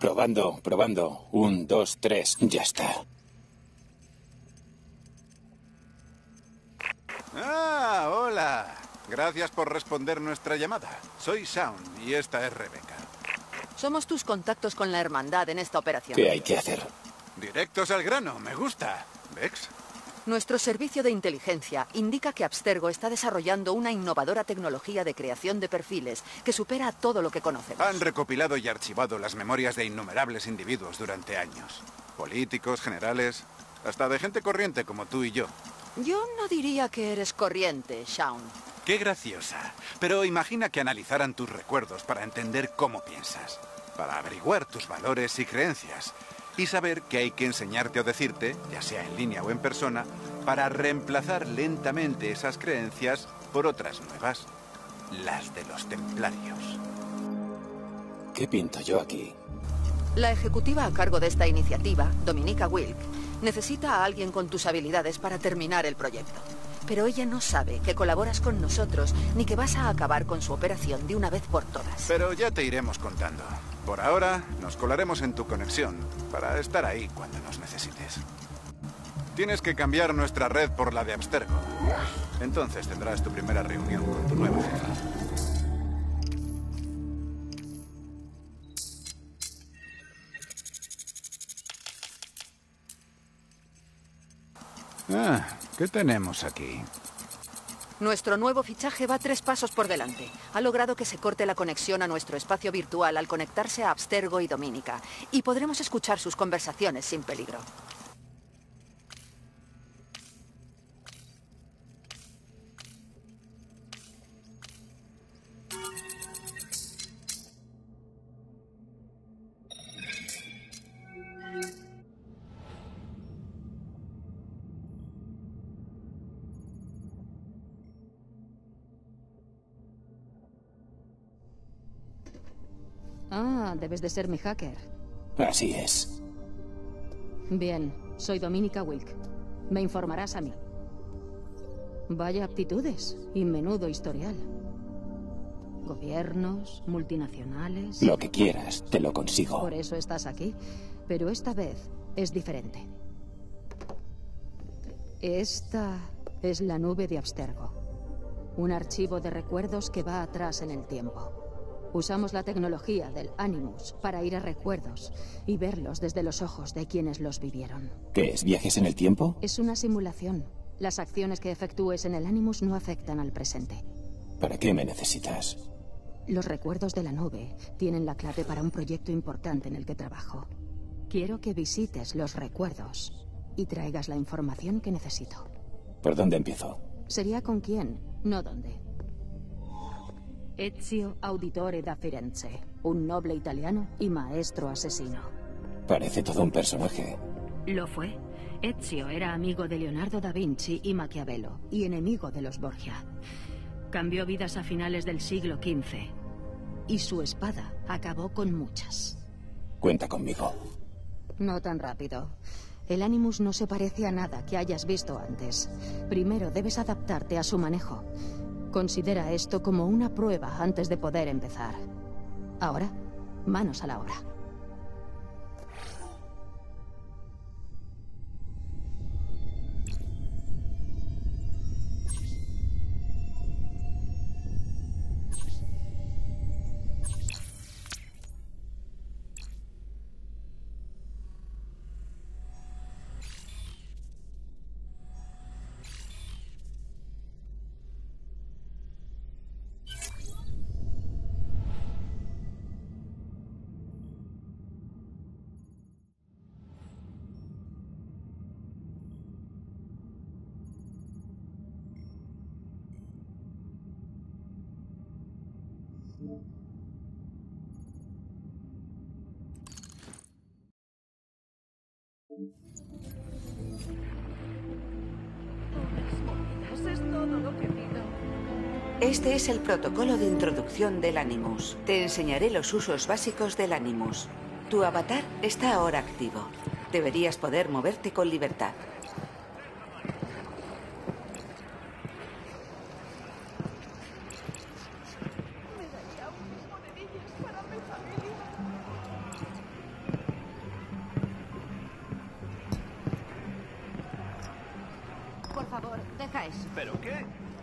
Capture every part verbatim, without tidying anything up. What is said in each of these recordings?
Probando, probando. Un, dos, tres. Ya está. Ah, hola. Gracias por responder nuestra llamada. Soy Shaun y esta es Rebecca. Somos tus contactos con la hermandad en esta operación. ¿Qué hay que hacer? Directos al grano, me gusta. ¿Vex? Nuestro servicio de inteligencia indica que Abstergo está desarrollando una innovadora tecnología de creación de perfiles que supera a todo lo que conocemos. Han recopilado y archivado las memorias de innumerables individuos durante años. Políticos, generales, hasta de gente corriente como tú y yo. Yo no diría que eres corriente, Shaun. Qué graciosa. Pero imagina que analizaran tus recuerdos para entender cómo piensas, para averiguar tus valores y creencias, y saber qué hay que enseñarte o decirte, ya sea en línea o en persona, para reemplazar lentamente esas creencias por otras nuevas, las de los templarios. ¿Qué pinto yo aquí? La ejecutiva a cargo de esta iniciativa, Dominica Wilk, necesita a alguien con tus habilidades para terminar el proyecto. Pero ella no sabe que colaboras con nosotros ni que vas a acabar con su operación de una vez por todas. Pero ya te iremos contando. Por ahora, nos colaremos en tu conexión para estar ahí cuando nos necesites. Tienes que cambiar nuestra red por la de Abstergo. Entonces tendrás tu primera reunión con tu nueva jefa. Ah, ¿qué tenemos aquí? Nuestro nuevo fichaje va tres pasos por delante. Ha logrado que se corte la conexión a nuestro espacio virtual al conectarse a Abstergo y Dominica, y podremos escuchar sus conversaciones sin peligro. Ah, debes de ser mi hacker. Así es. Bien, soy Dominica Wilk. Me informarás a mí. Vaya aptitudes y menudo historial. Gobiernos, multinacionales... Lo que quieras, te lo consigo. Por eso estás aquí. Pero esta vez es diferente. Esta es la nube de Abstergo. Un archivo de recuerdos que va atrás en el tiempo. Usamos la tecnología del Animus para ir a recuerdos y verlos desde los ojos de quienes los vivieron. ¿Qué es? ¿Viajes en el tiempo? Es una simulación. Las acciones que efectúes en el Animus no afectan al presente. ¿Para qué me necesitas? Los recuerdos de la nube tienen la clave para un proyecto importante en el que trabajo. Quiero que visites los recuerdos y traigas la información que necesito. ¿Por dónde empiezo? Sería con quién, no dónde. Ezio Auditore da Firenze, un noble italiano y maestro asesino. Parece todo un personaje. Lo fue. Ezio era amigo de Leonardo da Vinci y Maquiavelo, y enemigo de los Borgia. Cambió vidas a finales del siglo quince, y su espada acabó con muchas. Cuenta conmigo. No tan rápido. El Animus no se parece a nada que hayas visto antes. Primero debes adaptarte a su manejo. Considera esto como una prueba antes de poder empezar. Ahora, manos a la obra. Este es el protocolo de introducción del Animus. Te enseñaré los usos básicos del Animus. Tu avatar está ahora activo. Deberías poder moverte con libertad. ¿Pero qué?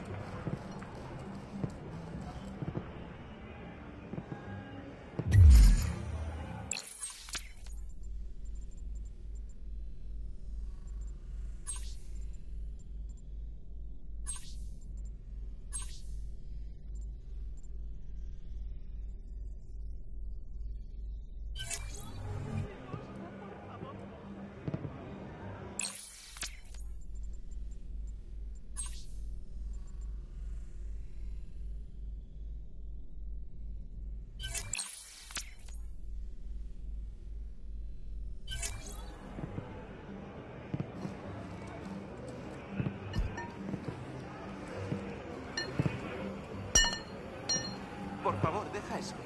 Por favor, deja eso.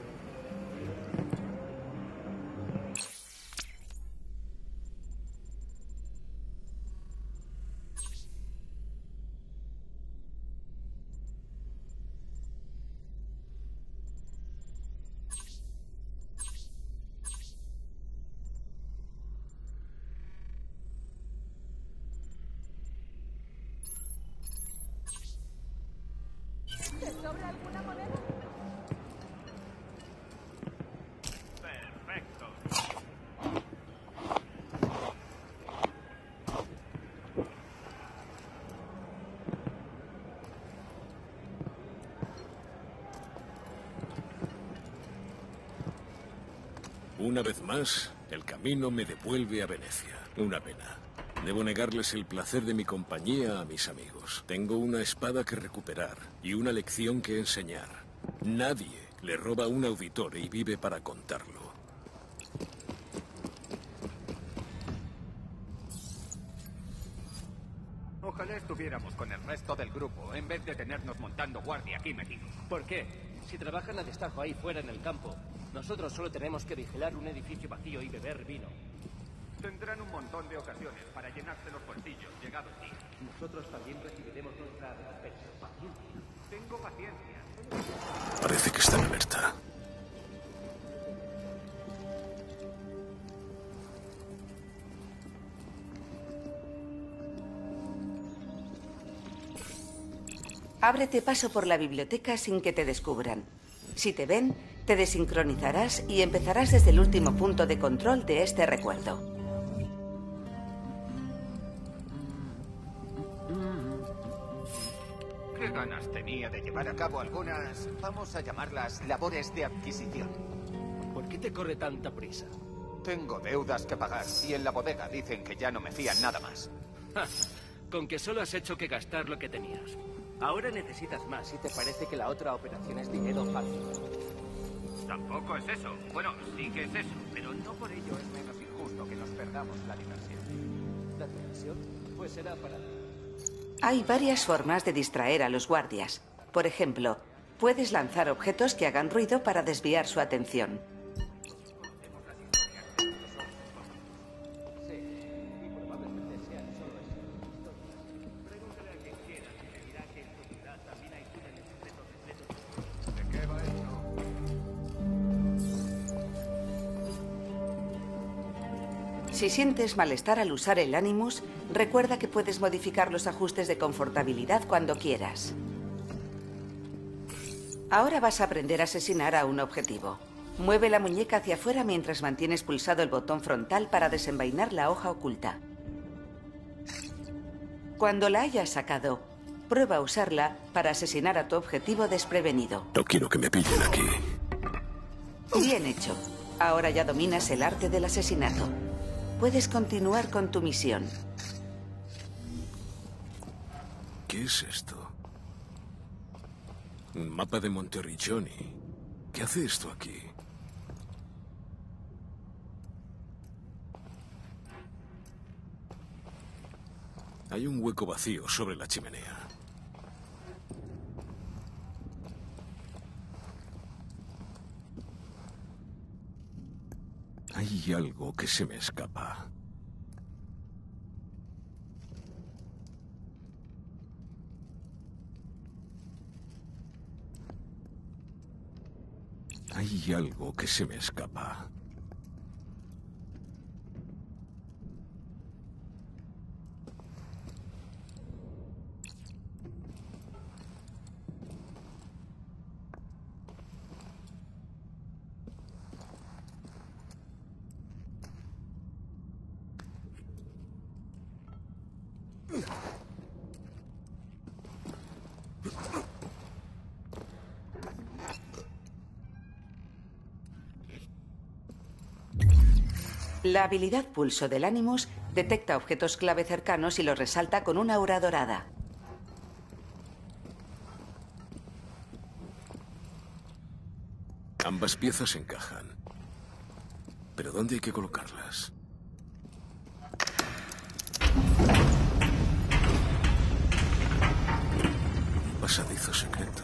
¿Te sobra alguna moneda? Perfecto. Una vez más, el camino me devuelve a Venecia. Una pena. Debo negarles el placer de mi compañía a mis amigos. Tengo una espada que recuperar y una lección que enseñar. Nadie le roba a un auditor y vive para contarlo. Ojalá estuviéramos con el resto del grupo, en vez de tenernos montando guardia aquí metidos. ¿Por qué? Si trabajan a destajo ahí fuera en el campo, nosotros solo tenemos que vigilar un edificio vacío y beber vino. Tendrán un montón de ocasiones para llenarse los bolsillos, llegado el día. Nosotros también recibiremos nuestra recompensa. Paciencia. Tengo paciencia. Parece que están alerta. Ábrete paso por la biblioteca sin que te descubran. Si te ven, te desincronizarás y empezarás desde el último punto de control de este recuerdo. ¿Qué ganas tenía de llevar a cabo algunas, vamos a llamarlas, labores de adquisición? ¿Por qué te corre tanta prisa? Tengo deudas que pagar y en la bodega dicen que ya no me fían nada más. Ja, con que solo has hecho que gastar lo que tenías. Ahora necesitas más y te parece que la otra operación es dinero fácil. Tampoco es eso. Bueno, sí que es eso, pero no por ello es menos injusto que nos perdamos la diversión. ¿La diversión? Pues será para... Hay varias formas de distraer a los guardias. Por ejemplo, puedes lanzar objetos que hagan ruido para desviar su atención. Si sientes malestar al usar el Animus, recuerda que puedes modificar los ajustes de confortabilidad cuando quieras. Ahora vas a aprender a asesinar a un objetivo. Mueve la muñeca hacia afuera mientras mantienes pulsado el botón frontal para desenvainar la hoja oculta. Cuando la hayas sacado, prueba a usarla para asesinar a tu objetivo desprevenido. No quiero que me pillen aquí. Bien hecho. Ahora ya dominas el arte del asesinato. Puedes continuar con tu misión. ¿Qué es esto? Un mapa de Monterriccioni. ¿Qué hace esto aquí? Hay un hueco vacío sobre la chimenea. Hay algo que se me escapa. Hay algo que se me escapa. La habilidad pulso del Animus detecta objetos clave cercanos y los resalta con una aura dorada. Ambas piezas encajan. ¿Pero dónde hay que colocarlas? Un pasadizo secreto.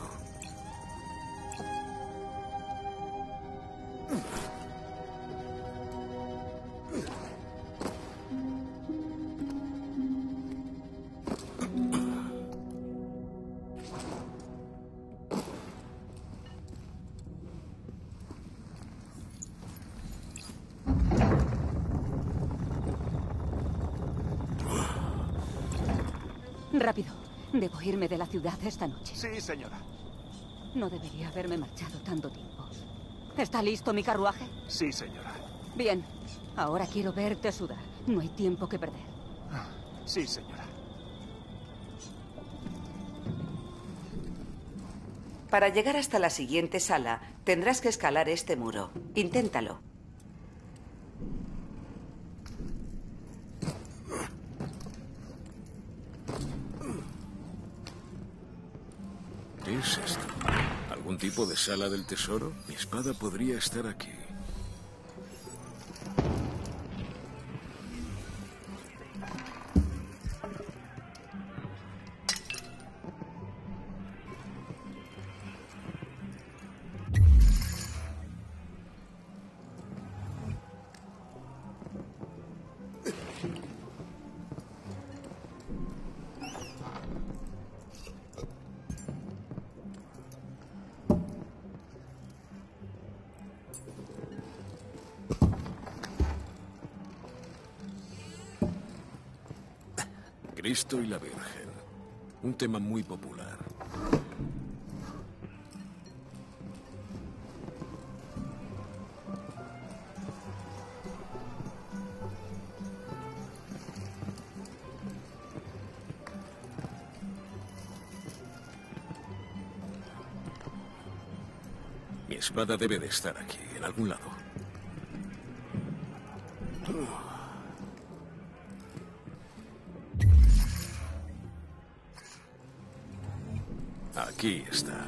Rápido. Debo irme de la ciudad esta noche. Sí, señora. No debería haberme marchado tanto tiempo. ¿Está listo mi carruaje? Sí, señora. Bien. Ahora quiero verte sudar. No hay tiempo que perder. Sí, señora. Para llegar hasta la siguiente sala, tendrás que escalar este muro. Inténtalo. ¿Qué es esto? ¿Algún tipo de sala del tesoro? Mi espada podría estar aquí. Cristo y la Virgen. Un tema muy popular. Mi espada debe de estar aquí, en algún lado. Aquí está.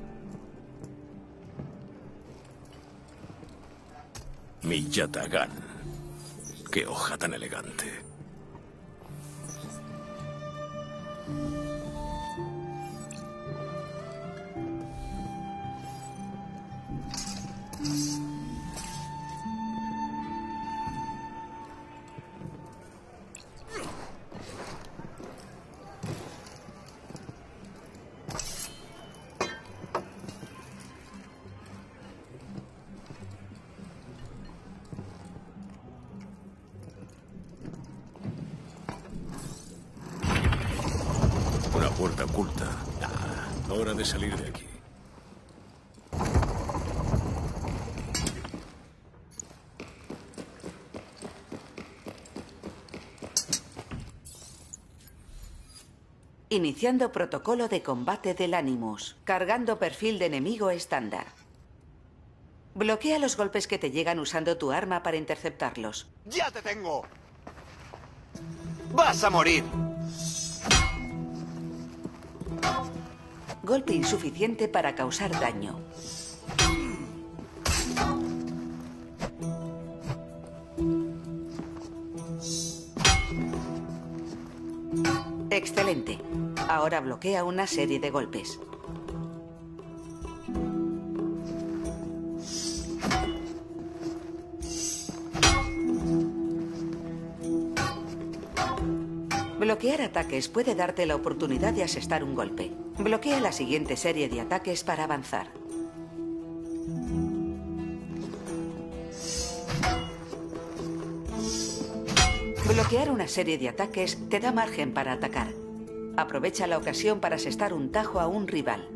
Mi yatagán. Qué hoja tan elegante. Una puerta oculta. Ah, hora de salir de aquí. Iniciando protocolo de combate del Animus. Cargando perfil de enemigo estándar. Bloquea los golpes que te llegan usando tu arma para interceptarlos. ¡Ya te tengo! ¡Vas a morir! Golpe insuficiente para causar daño. Excelente. Ahora bloquea una serie de golpes. Bloquear ataques puede darte la oportunidad de asestar un golpe. Bloquea la siguiente serie de ataques para avanzar. Bloquear una serie de ataques te da margen para atacar. Aprovecha la ocasión para asestar un tajo a un rival.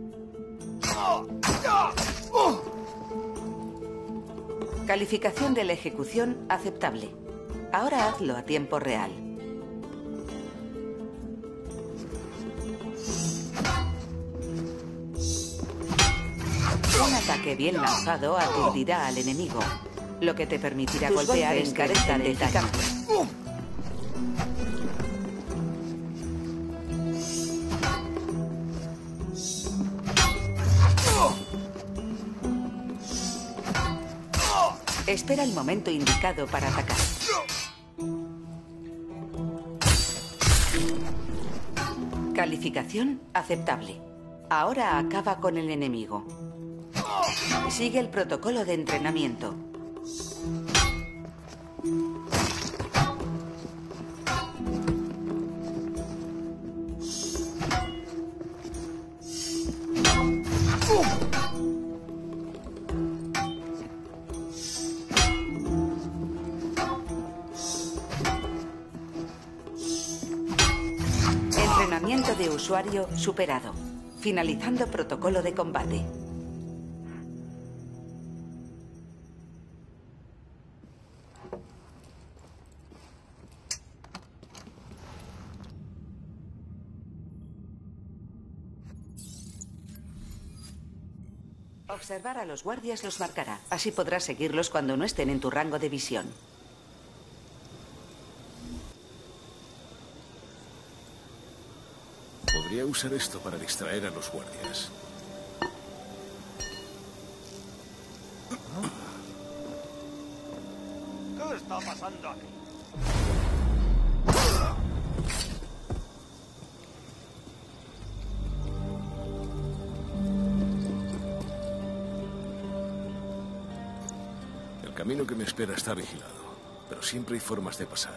Calificación de la ejecución aceptable. Ahora hazlo a tiempo real. Un ataque bien lanzado aturdirá al enemigo. lo que te permitirá Tus golpear golpes en carecen carecen de de daño. Espera el momento indicado para atacar. Calificación aceptable. Ahora acaba con el enemigo. Sigue el protocolo de entrenamiento. Entrenamiento de usuario superado. Finalizando protocolo de combate. Observar a los guardias los marcará. Así podrás seguirlos cuando no estén en tu rango de visión. Podría usar esto para distraer a los guardias. ¿Qué está pasando aquí? El camino que me espera está vigilado, pero siempre hay formas de pasar.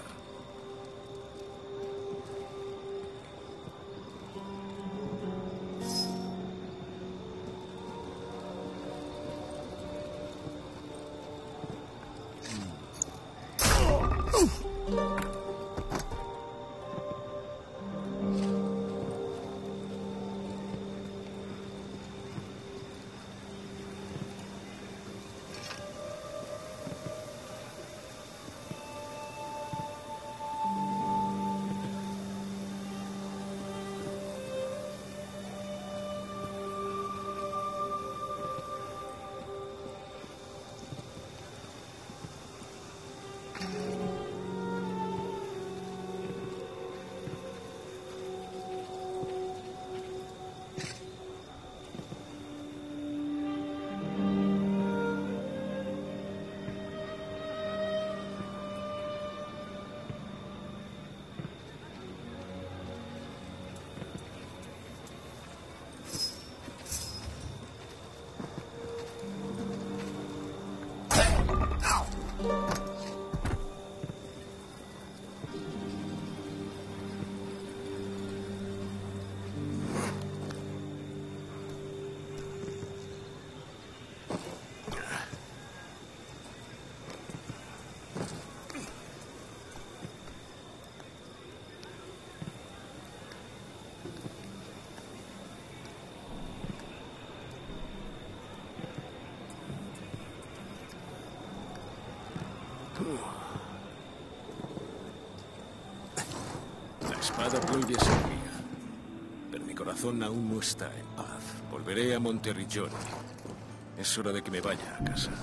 La espada vuelve a ser mía, pero mi corazón aún no está en paz. Volveré a Monterrigione. Es hora de que me vaya a casa.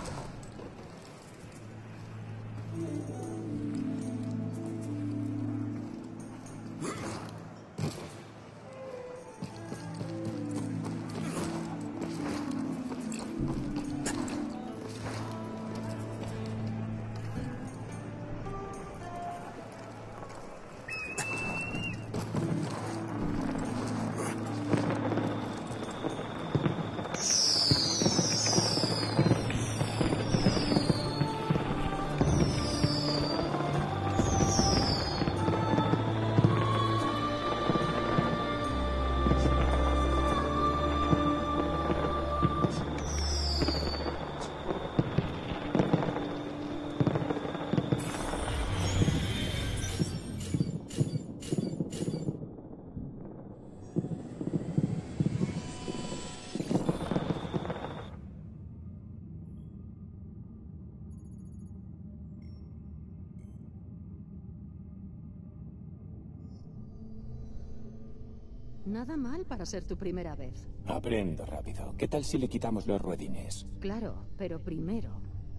Nada mal para ser tu primera vez. Aprendo rápido. ¿Qué tal si le quitamos los ruedines? Claro, pero primero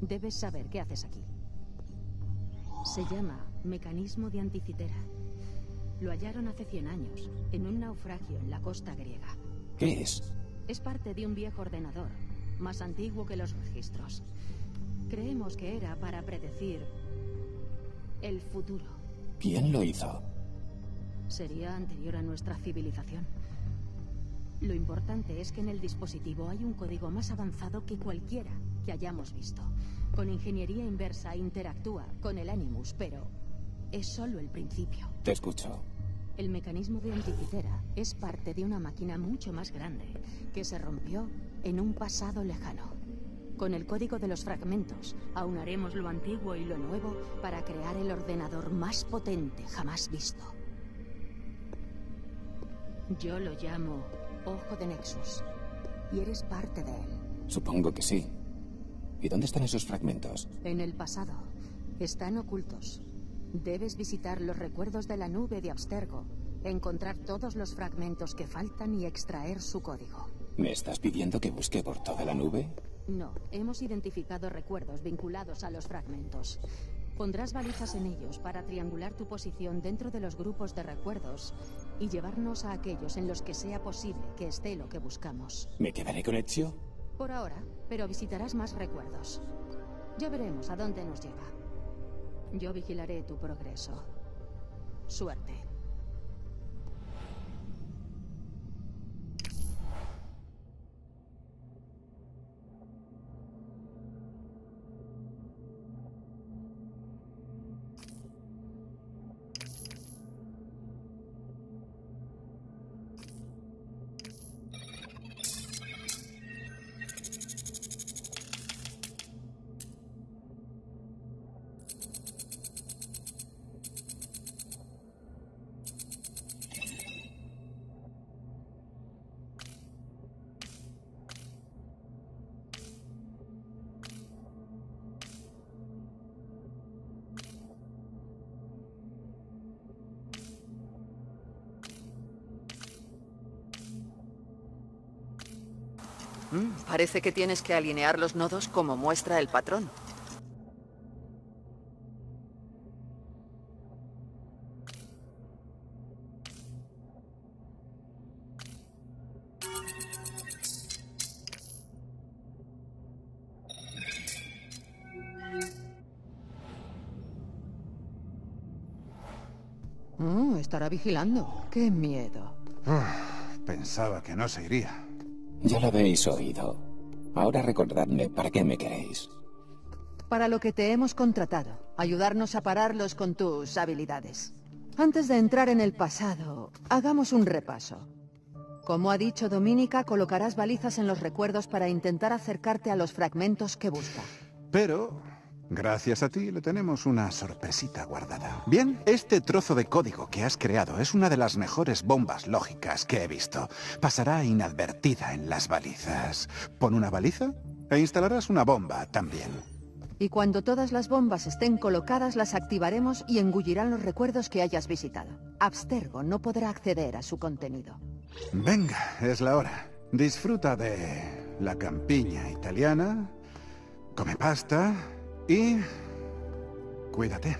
Debes saber qué haces aquí. Se llama Mecanismo de Anticitera. Lo hallaron hace cien años, en un naufragio en la costa griega. ¿Qué es? Es parte de un viejo ordenador, más antiguo que los registros. Creemos que era para predecir el futuro. ¿Quién lo hizo? Sería anterior a nuestra civilización. Lo importante es que en el dispositivo hay un código más avanzado que cualquiera que hayamos visto. Con ingeniería inversa interactúa con el Animus, pero es solo el principio. Te escucho. El mecanismo de Anticitera es parte de una máquina mucho más grande que se rompió en un pasado lejano. Con el código de los fragmentos, aunaremos lo antiguo y lo nuevo para crear el ordenador más potente jamás visto. Yo lo llamo Ojo de Nexus, y eres parte de él. Supongo que sí. ¿Y dónde están esos fragmentos? En el pasado. Están ocultos. Debes visitar los recuerdos de la nube de Abstergo, encontrar todos los fragmentos que faltan y extraer su código. ¿Me estás pidiendo que busque por toda la nube? No, hemos identificado recuerdos vinculados a los fragmentos. Pondrás balizas en ellos para triangular tu posición dentro de los grupos de recuerdos y llevarnos a aquellos en los que sea posible que esté lo que buscamos. ¿Me quedaré con Ezio? Por ahora, pero visitarás más recuerdos. Ya veremos a dónde nos lleva. Yo vigilaré tu progreso. Suerte. Mm, parece que tienes que alinear los nodos como muestra el patrón. Oh, estará vigilando. ¡Qué miedo! Uf, pensaba que no se iría. Ya lo habéis oído. Ahora recordadme para qué me queréis. Para lo que te hemos contratado. Ayudarnos a pararlos con tus habilidades. Antes de entrar en el pasado, hagamos un repaso. Como ha dicho Dominica, colocarás balizas en los recuerdos para intentar acercarte a los fragmentos que busca. Pero, gracias a ti, le tenemos una sorpresita guardada. Bien, este trozo de código que has creado es una de las mejores bombas lógicas que he visto. Pasará inadvertida en las balizas. Pon una baliza e instalarás una bomba también. Y cuando todas las bombas estén colocadas, las activaremos y engullirán los recuerdos que hayas visitado. Abstergo no podrá acceder a su contenido. Venga, es la hora. Disfruta de la campiña italiana, come pasta y cuídate.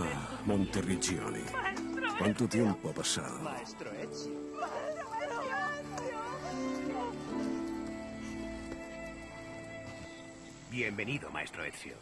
Ah, Monteriggioni. ¿Cuánto tiempo ha pasado? Maestro Ezio. Bienvenido, Maestro Ezio.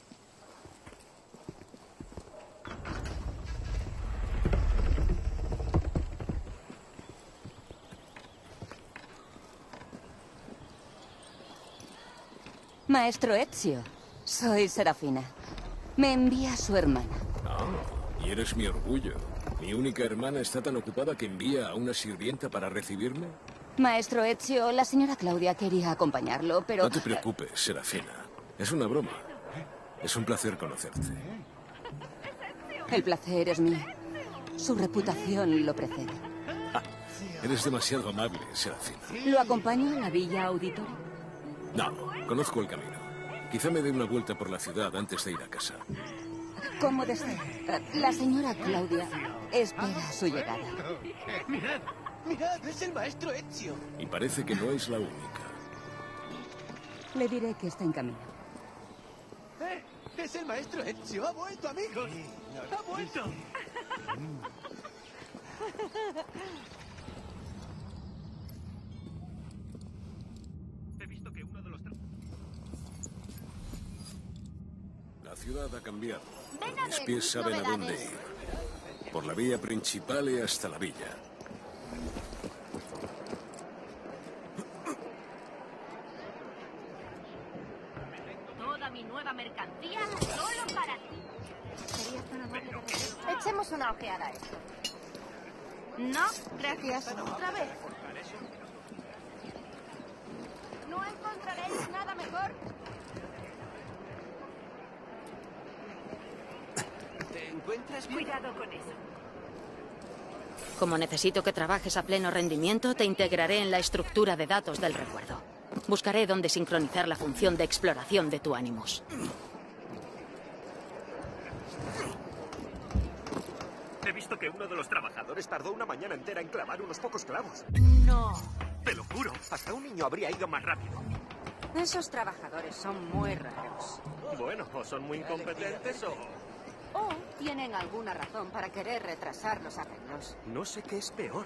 Maestro Ezio, soy Serafina. Me envía su hermana. Ah, y eres mi orgullo. ¿Mi única hermana está tan ocupada que envía a una sirvienta para recibirme? Maestro Ezio, la señora Claudia quería acompañarlo, pero... No te preocupes, Serafina. Es una broma. Es un placer conocerte. El placer es mío. Su reputación lo precede. Ah, eres demasiado amable, Serafina. ¿Lo acompaño a la Villa Auditorio? No, conozco el camino. Quizá me dé una vuelta por la ciudad antes de ir a casa. Como desee. La señora Claudia espera su llegada. Mirad, mirad, es el Maestro Ezio. Y parece que no es la única. Le diré que está en camino. ¡Eh! ¡Es el Maestro Ezio! ¡Ha vuelto, amigos! ¡Ha vuelto! He visto que uno de los... La ciudad ha cambiado. Mis pies saben a dónde ir. Por la vía principal y hasta la villa. Toda mi nueva mercancía solo para ti. ¿Serías tan amable de regresar? Echemos una ojeada a esto. No, gracias. Otra vez. No encontraréis nada mejor. ¿Te encuentras bien? Cuidado con eso. Como necesito que trabajes a pleno rendimiento, te integraré en la estructura de datos del recuerdo. Buscaré dónde sincronizar la función de exploración de tu Animus. He visto que uno de los trabajadores tardó una mañana entera en clavar unos pocos clavos. No. Te lo juro, hasta un niño habría ido más rápido. Esos trabajadores son muy raros. Bueno, o son muy incompetentes o... O tienen alguna razón para querer retrasar los arreglos. No sé qué es peor.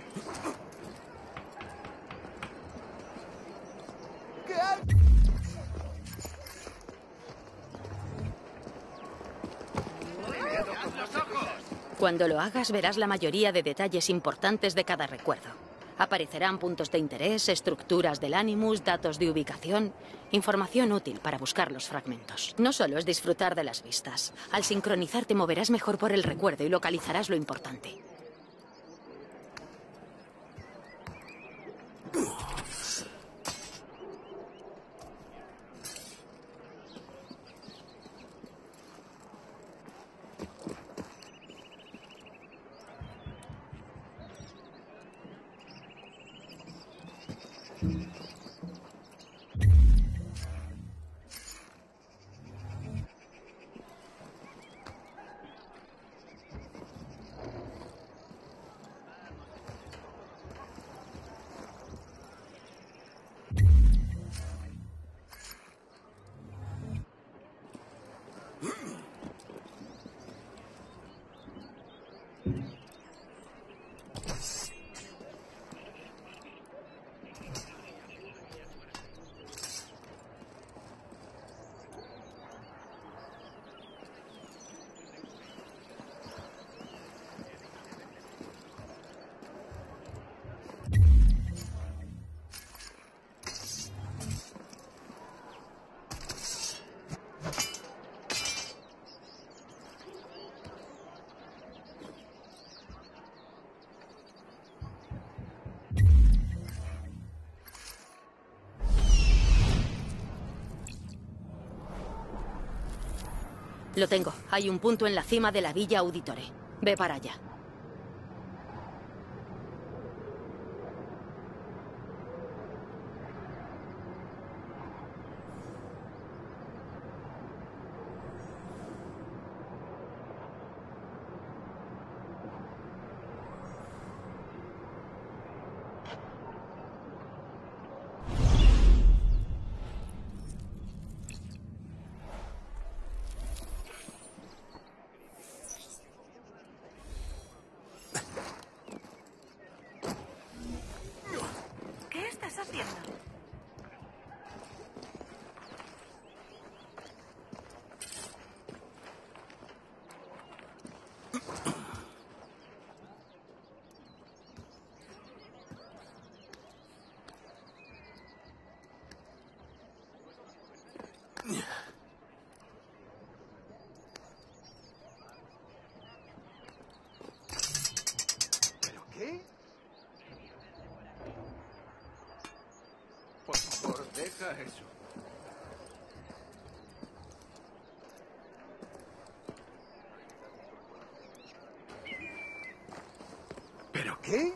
Cuando lo hagas, verás la mayoría de detalles importantes de cada recuerdo. Aparecerán puntos de interés, estructuras del Animus, datos de ubicación, información útil para buscar los fragmentos. No solo es disfrutar de las vistas. Al sincronizar te moverás mejor por el recuerdo y localizarás lo importante. Lo tengo. Hay un punto en la cima de la Villa Auditore. Ve para allá. ¿Pero qué? Por favor, deja eso. ¿Pero qué?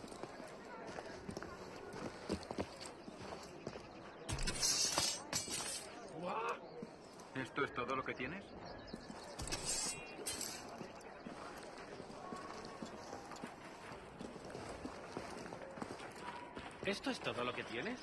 ¿Esto es todo lo que tienes? ¿Esto es todo lo que tienes?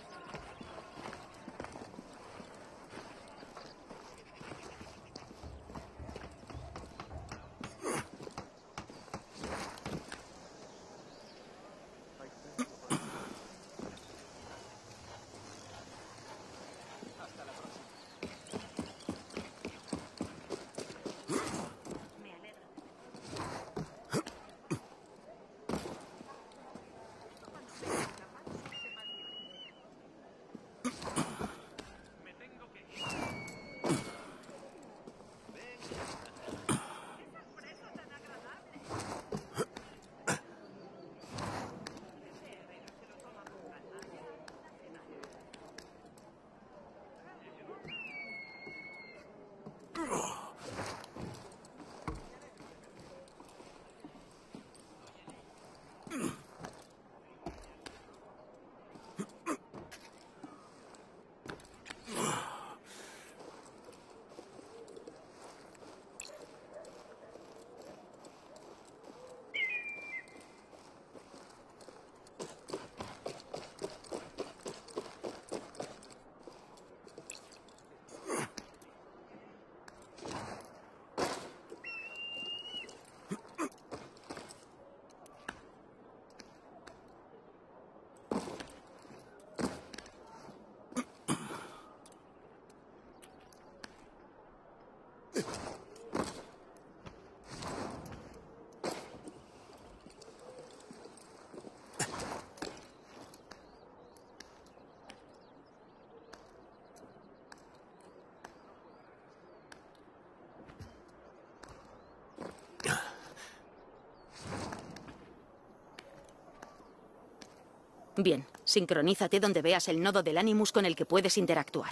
Bien, sincronízate donde veas el nodo del Animus con el que puedes interactuar.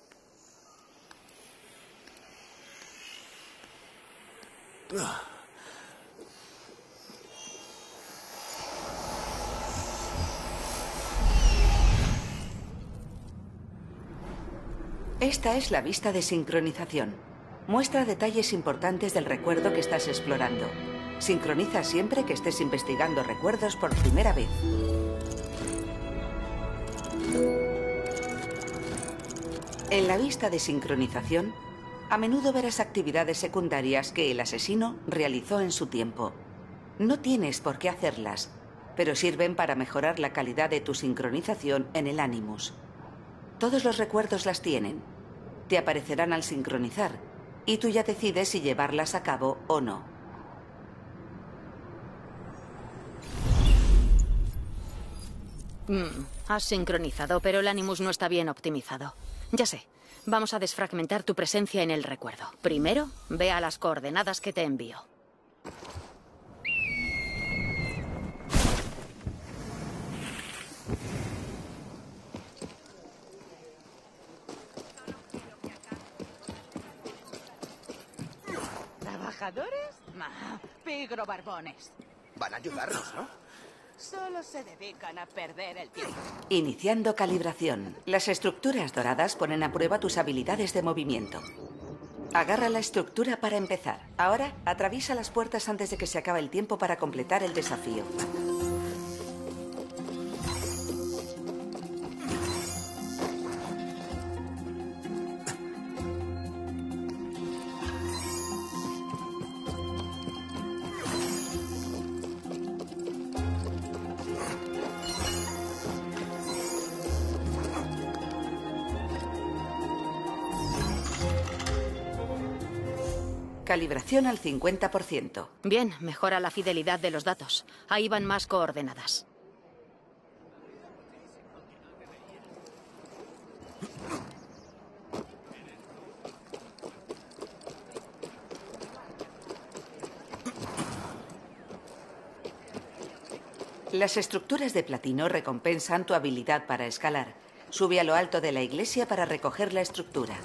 Esta es la vista de sincronización. Muestra detalles importantes del recuerdo que estás explorando. Sincroniza siempre que estés investigando recuerdos por primera vez. En la vista de sincronización, a menudo verás actividades secundarias que el asesino realizó en su tiempo. No tienes por qué hacerlas, pero sirven para mejorar la calidad de tu sincronización en el Animus. Todos los recuerdos las tienen. Te aparecerán al sincronizar, y tú ya decides si llevarlas a cabo o no. Mm, has sincronizado, pero el Animus no está bien optimizado. Ya sé. Vamos a desfragmentar tu presencia en el recuerdo. Primero, ve a las coordenadas que te envío. ¿Trabajadores? Ah, pigro barbones. Van a ayudarnos, ¿no? Solo se dedican a perder el tiempo. Iniciando calibración. Las estructuras doradas ponen a prueba tus habilidades de movimiento. Agarra la estructura para empezar. Ahora, atraviesa las puertas antes de que se acabe el tiempo para completar el desafío. Calibración al cincuenta por ciento. Bien, mejora la fidelidad de los datos. Ahí van más coordenadas. Las estructuras de platino recompensan tu habilidad para escalar. Sube a lo alto de la iglesia para recoger la estructura.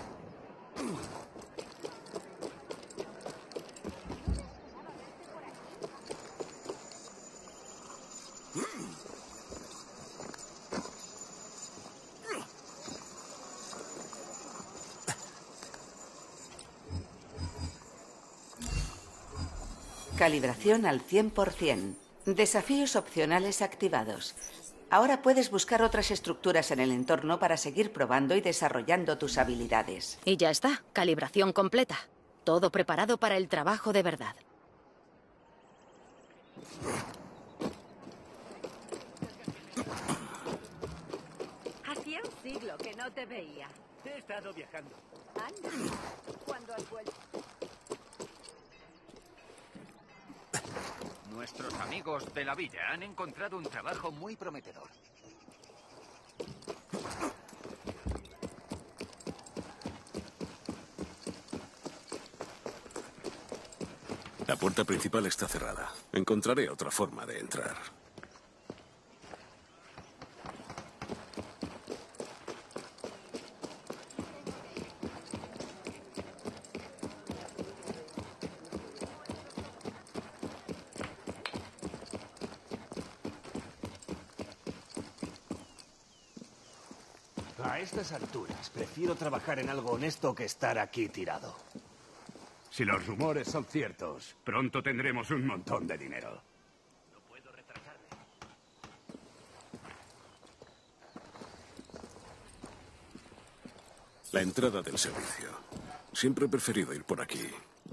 Calibración al cien por cien. Desafíos opcionales activados. Ahora puedes buscar otras estructuras en el entorno para seguir probando y desarrollando tus habilidades. Y ya está, calibración completa. Todo preparado para el trabajo de verdad. Hacía un siglo que no te veía. He estado viajando. Anda. ¿Cuándo has vuelto? Nuestros amigos de la villa han encontrado un trabajo muy prometedor. La puerta principal está cerrada. Encontraré otra forma de entrar. A estas alturas, prefiero trabajar en algo honesto que estar aquí tirado. Si los rumores son ciertos, pronto tendremos un montón de dinero. No puedo retrasarme. La entrada del servicio. Siempre he preferido ir por aquí.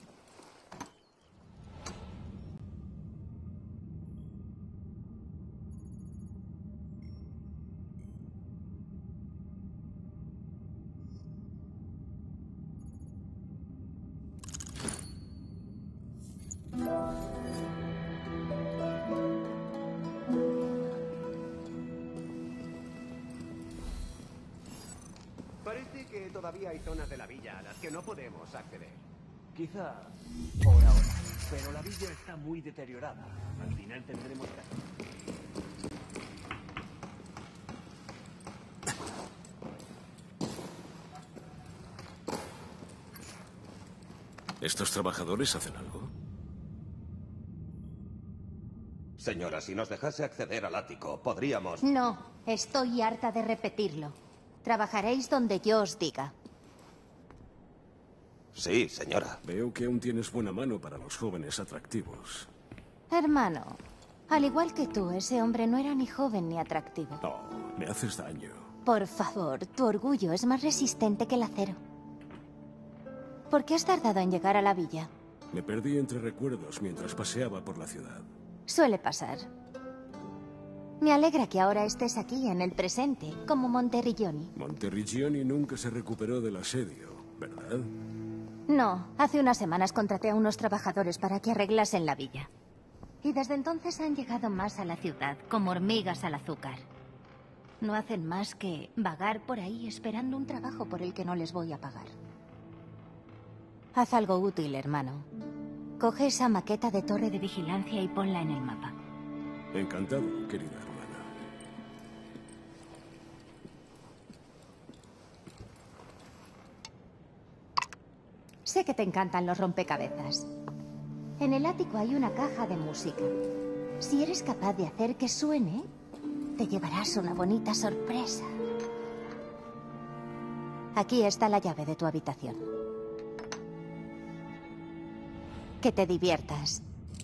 Parece que todavía hay zonas de la villa a las que no podemos acceder. Quizá por ahora, pero la villa está muy deteriorada. Al final tendremos que hacer. ¿Estos trabajadores hacen algo? Señora, si nos dejase acceder al ático, podríamos... No, estoy harta de repetirlo. Trabajaréis donde yo os diga. Sí, señora. Veo que aún tienes buena mano para los jóvenes atractivos. Hermano, al igual que tú, ese hombre no era ni joven ni atractivo. No, me haces daño. Por favor, tu orgullo es más resistente que el acero. ¿Por qué has tardado en llegar a la villa? Me perdí entre recuerdos mientras paseaba por la ciudad. Suele pasar. Me alegra que ahora estés aquí, en el presente, como Monterrigioni. Monterrigioni nunca se recuperó del asedio, ¿verdad? No, hace unas semanas contraté a unos trabajadores para que arreglasen la villa. Y desde entonces han llegado más a la ciudad, como hormigas al azúcar. No hacen más que vagar por ahí esperando un trabajo por el que no les voy a pagar. Haz algo útil, hermano. Coge esa maqueta de torre de vigilancia y ponla en el mapa. Encantado, querida hermana. Sé que te encantan los rompecabezas. En el ático hay una caja de música. Si eres capaz de hacer que suene, te llevarás una bonita sorpresa. Aquí está la llave de tu habitación. Que te diviertas.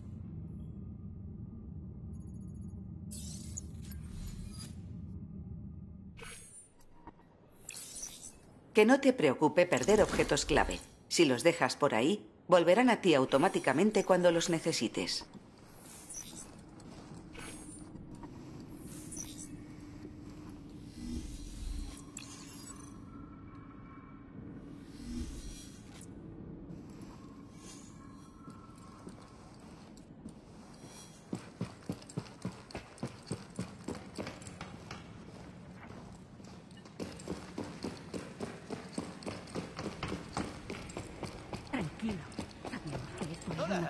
Que no te preocupe perder objetos clave. Si los dejas por ahí, volverán a ti automáticamente cuando los necesites.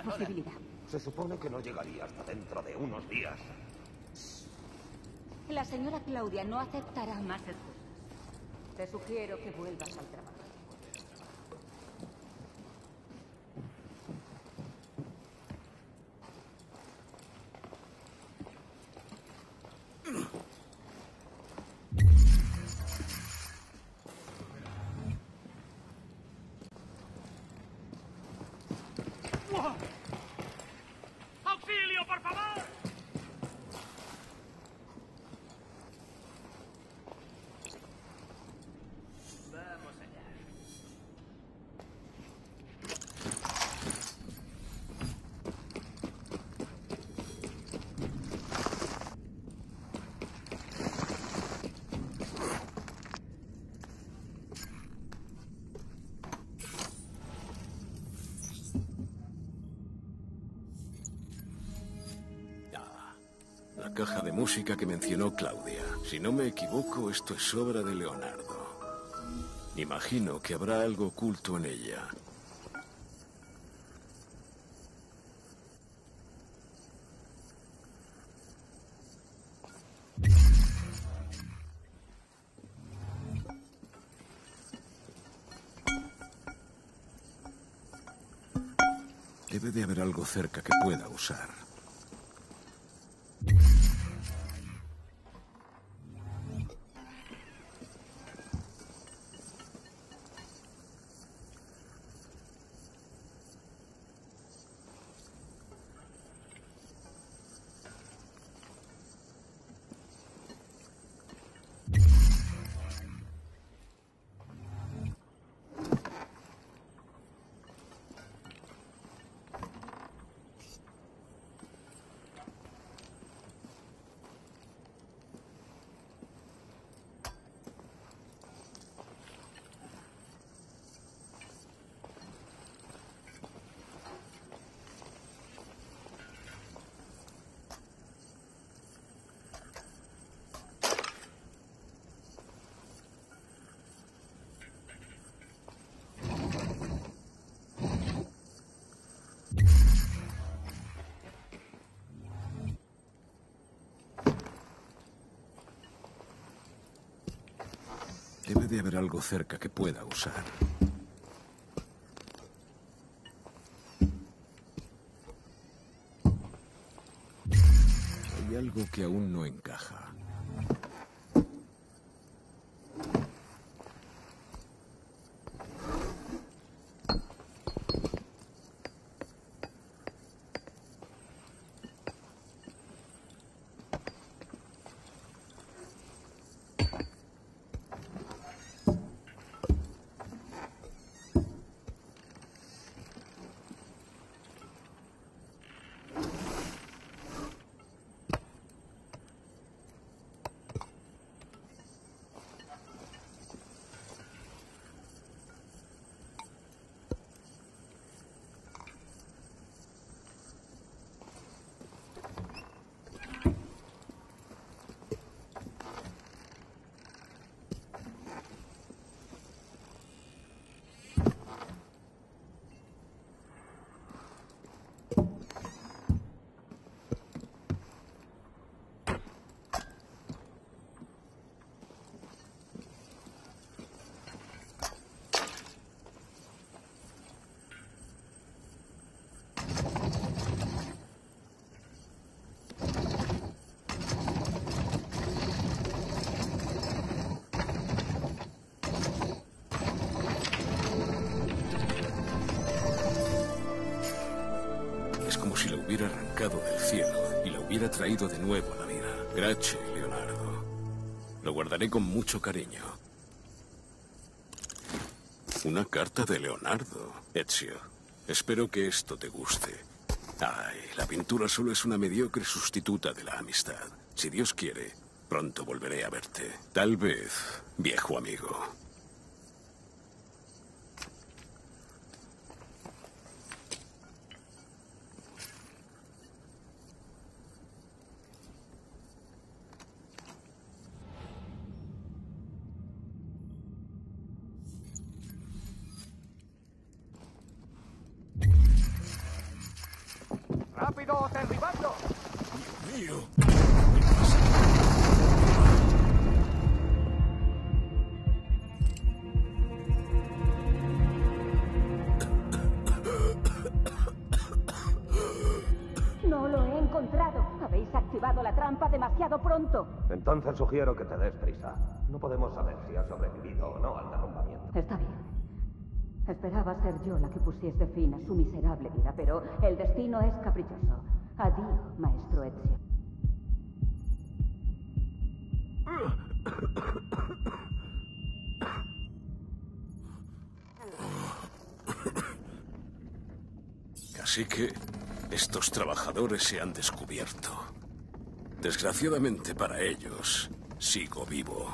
una posibilidad. Se supone que no llegaría hasta dentro de unos días. La señora Claudia no aceptará más excusas. Te sugiero que vuelvas al trabajo. ¡Auxilio, por favor! Vamos allá. La caja de música que mencionó Claudia. Si no me equivoco, esto es obra de Leonardo. Imagino que habrá algo oculto en ella. Debe de haber algo cerca que pueda usar. Debe de haber algo cerca que pueda usar. Hay algo que aún no encaja. Si la hubiera arrancado del cielo y la hubiera traído de nuevo a la vida. Grazie, Leonardo. Lo guardaré con mucho cariño. Una carta de Leonardo. Ezio, espero que esto te guste. Ay, la pintura solo es una mediocre sustituta de la amistad. Si Dios quiere, pronto volveré a verte. Tal vez, viejo amigo. ¡Rápido, derribadlo! ¡Dios mío! No lo he encontrado. Habéis activado la trampa demasiado pronto. Entonces sugiero que te des prisa. No podemos saber si has sobrevivido o no al derrumbamiento. Está bien. Esperaba ser yo la que pusiese fin a su miserable vida, pero el destino es caprichoso. Adiós, maestro Ezio. Así que estos trabajadores se han descubierto. Desgraciadamente para ellos, sigo vivo.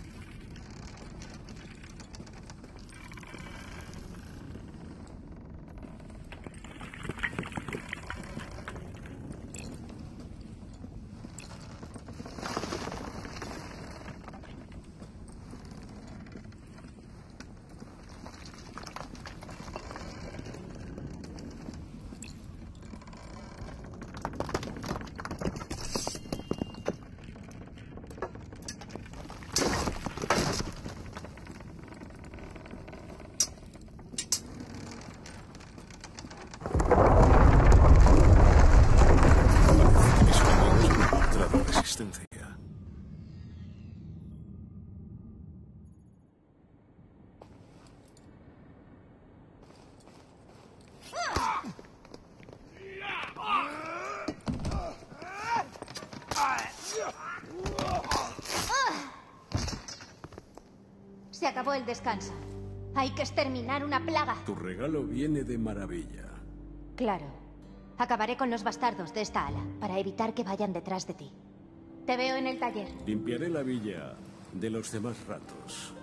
Se acabó el descanso. Hay que exterminar una plaga. Tu regalo viene de maravilla. Claro. Acabaré con los bastardos de esta ala, para evitar que vayan detrás de ti. Te veo en el taller. Limpiaré la villa de los demás ratos.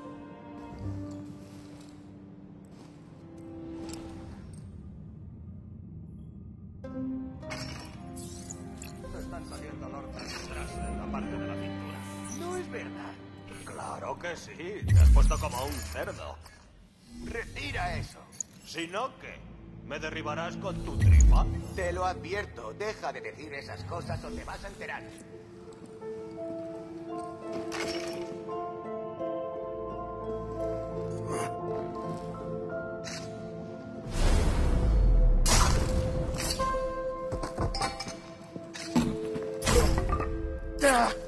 Te están saliendo lortas detrás en la parte de la cintura. No es verdad. Claro que sí. Te has puesto como un cerdo. Retira eso. Si no, ¿qué? ¿Me derribarás con tu tripa? Te lo advierto. Deja de decir esas cosas o te vas a enterar. ¡Ah!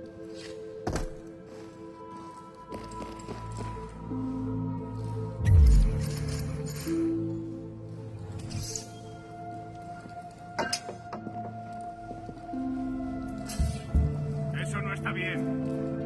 Eso no está bien.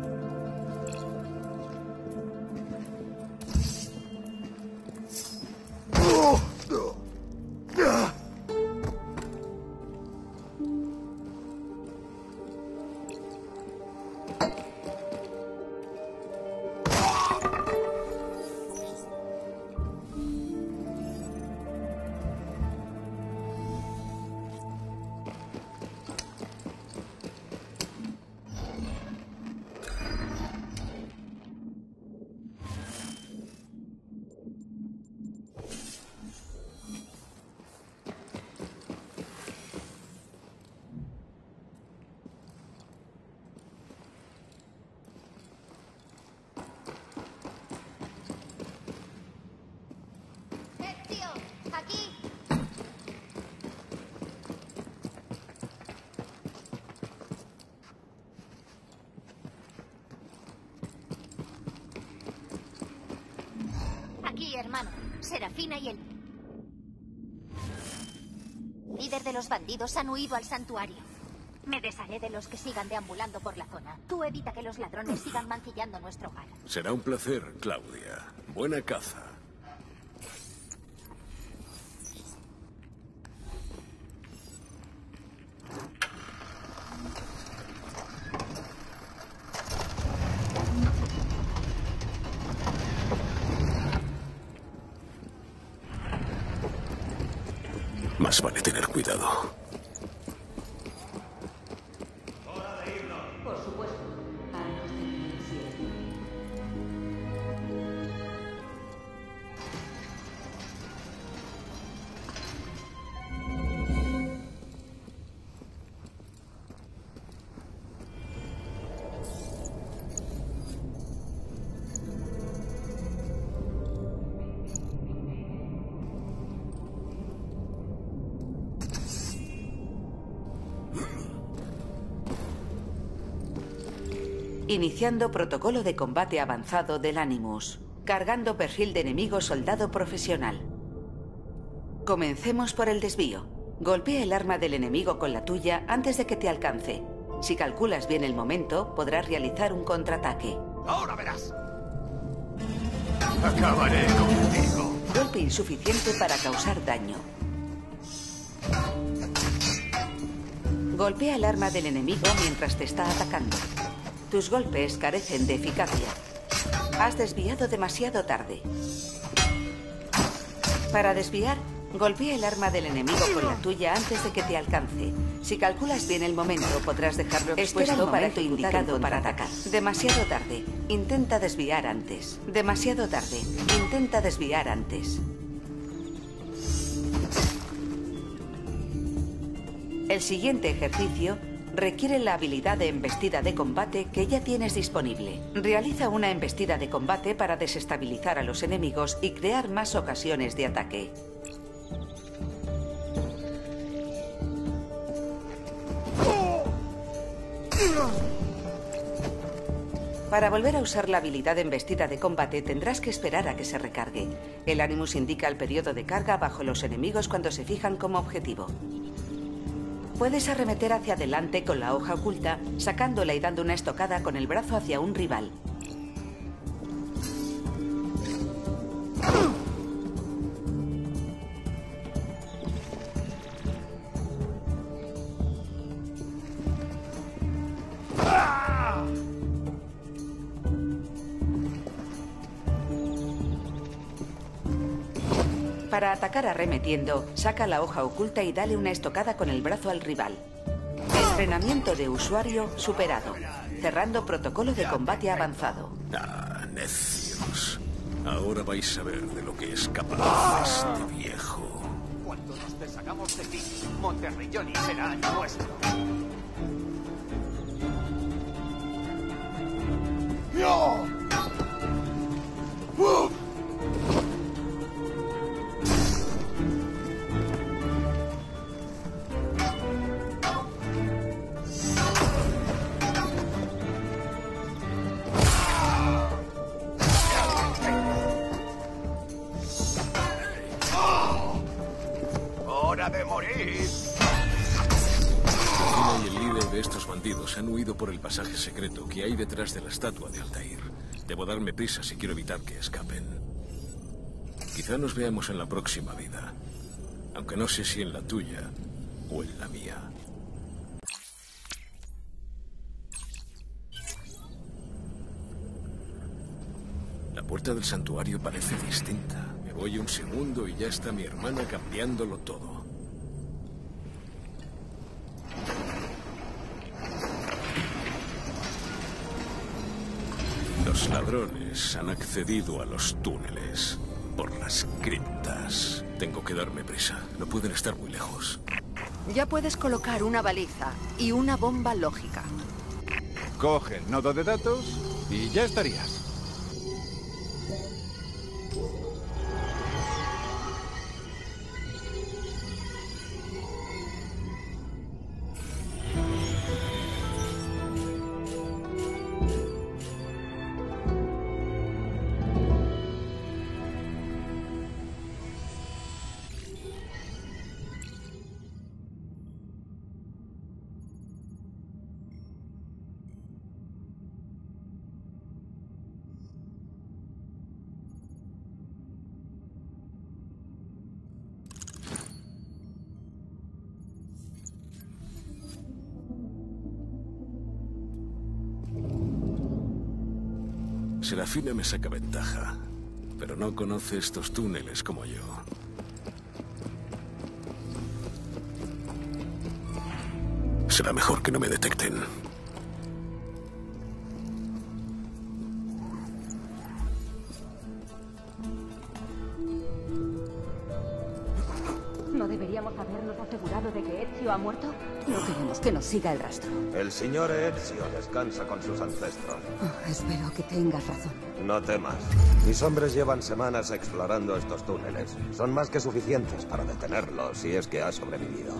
Ezio, aquí. Aquí, hermano. Serafina y el líder de los bandidos han huido al santuario. Me desharé de los que sigan deambulando por la zona. Tú evita que los ladrones sigan mancillando nuestro hogar. Será un placer, Claudia. Buena caza. Más vale tener cuidado. Por supuesto. Antes de que me hicieras. Iniciando protocolo de combate avanzado del Animus. Cargando perfil de enemigo soldado profesional. Comencemos por el desvío. Golpea el arma del enemigo con la tuya antes de que te alcance. Si calculas bien el momento, podrás realizar un contraataque. ¡Ahora verás! Acabaré contigo. Golpe insuficiente para causar daño. Golpea el arma del enemigo mientras te está atacando. Tus golpes carecen de eficacia. Has desviado demasiado tarde. Para desviar, golpea el arma del enemigo con la tuya antes de que te alcance. Si calculas bien el momento, podrás dejarlo expuesto para tu indicado para atacar. Demasiado tarde. Intenta desviar antes. Demasiado tarde. Intenta desviar antes. El siguiente ejercicio requiere la habilidad de embestida de combate que ya tienes disponible. Realiza una embestida de combate para desestabilizar a los enemigos y crear más ocasiones de ataque. Para volver a usar la habilidad de embestida de combate tendrás que esperar a que se recargue. El Animus indica el periodo de carga bajo los enemigos cuando se fijan como objetivo. Puedes arremeter hacia adelante con la hoja oculta, sacándola y dando una estocada con el brazo hacia un rival. Para atacar arremetiendo, saca la hoja oculta y dale una estocada con el brazo al rival. Entrenamiento de usuario superado. Cerrando protocolo de combate avanzado. Ah, necios. Ahora vais a ver de lo que es capaz este viejo. Cuando nos deshagamos de ti, Monterrilloni será nuestro. ¡Yo! ¡Uh! De morir. Cristina y el líder de estos bandidos han huido por el pasaje secreto que hay detrás de la estatua de Altair. Debo darme prisa si quiero evitar que escapen. Quizá nos veamos en la próxima vida, aunque no sé si en la tuya o en la mía. La puerta del santuario parece distinta. Me voy un segundo y ya está mi hermana cambiándolo todo. Los ladrones han accedido a los túneles por las criptas. Tengo que darme prisa. No pueden estar muy lejos. Ya puedes colocar una baliza y una bomba lógica. Coge el nodo de datos y ya estarías. Serafina me saca ventaja, pero no conoce estos túneles como yo. Será mejor que no me detecten. ¿No deberíamos habernos asegurado de que Ezio ha muerto? No queremos que nos siga el rastro. El señor Ezio descansa con sus ancestros. Oh, espero que tengas razón. No temas. Mis hombres llevan semanas explorando estos túneles. Son más que suficientes para detenerlo si es que ha sobrevivido.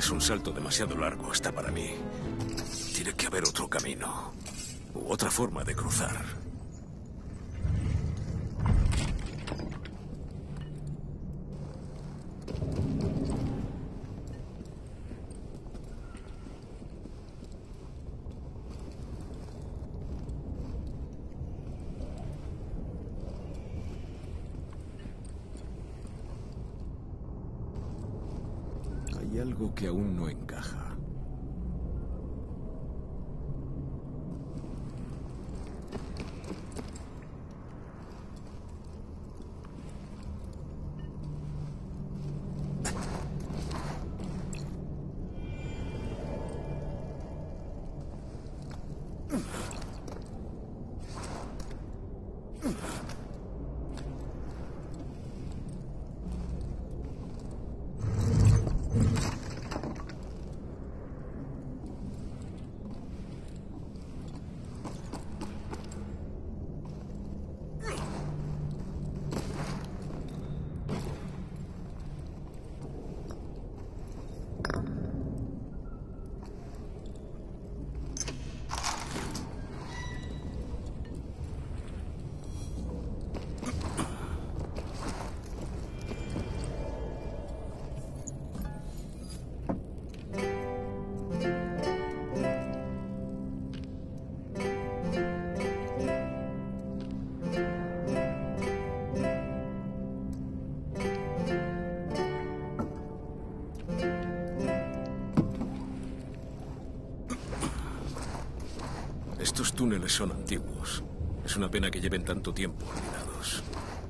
Es un salto demasiado largo hasta para mí. Tiene que haber otro camino. U otra forma de cruzar. Hay algo que aún no encaja. Estos túneles son antiguos. Es una pena que lleven tanto tiempo olvidados.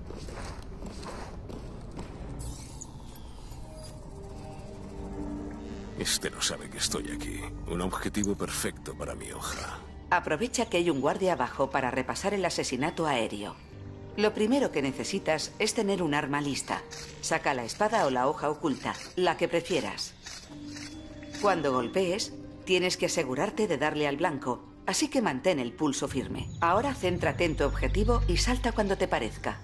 Este no sabe que estoy aquí. Un objetivo perfecto para mi hoja. Aprovecha que hay un guardia abajo para repasar el asesinato aéreo. Lo primero que necesitas es tener un arma lista. Saca la espada o la hoja oculta, la que prefieras. Cuando golpees, tienes que asegurarte de darle al blanco. Así que mantén el pulso firme. Ahora céntrate en tu objetivo y salta cuando te parezca.